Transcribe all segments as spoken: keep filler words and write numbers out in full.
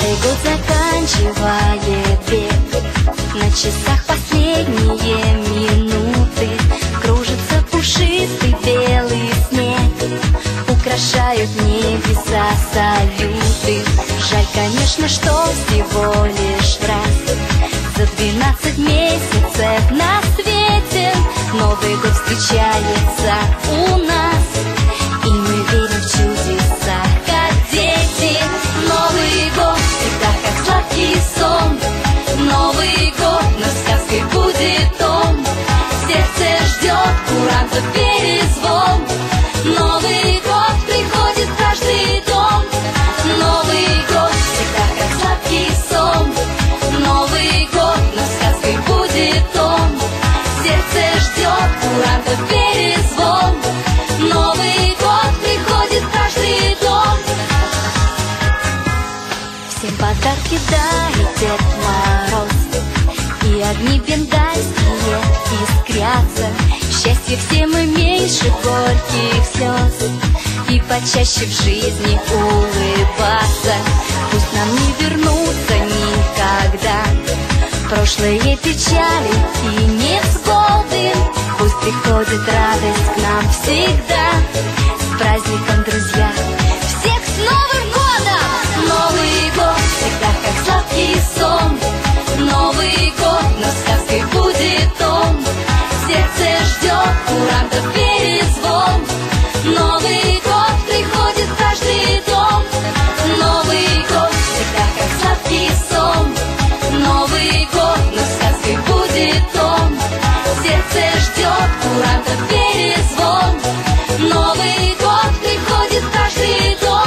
Новый год заканчивает бег, на часах последние минуты. Кружится пушистый белый снег, украшают небеса салюты. Жаль, конечно, что всего лишь раз за двенадцать месяцев на свете Новый год встречается у нас, и мы верим в чудеса, как дети. Новый год всегда как сладкий сон, Новый год над сказкой будет он. Сердце ждет курантов перезвон, Новый год приходит в каждый дом. Новый год всегда как сладкий сон, Новый год над сказкой будет он. Сердце ждет курантов перезвон, Новый год приходит в каждый дом. Всем подарки дарит Дед Мороз, и огни бенгальские искрятся. Счастье всем и меньше горьких слез, и почаще в жизни улыбаться. Пусть нам не вернуться никогда прошлые печали и невзгоды. Пусть приходит радость к нам всегда. С праздником, друзья! Всех с Новым годом! Новый год всегда как сладкий сон, Новый год над сказкой будет он. Сердце ждет курантов перезвон, Новый год приходит в каждый дом. Новый год всегда как сладкий сон, Новый год над сказкой будет он. Сердце ждет курантов перезвон, Новый год приходит в каждый дом.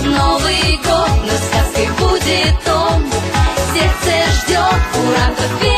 Новый год над сказкой будет он. Сердце ждет курантов.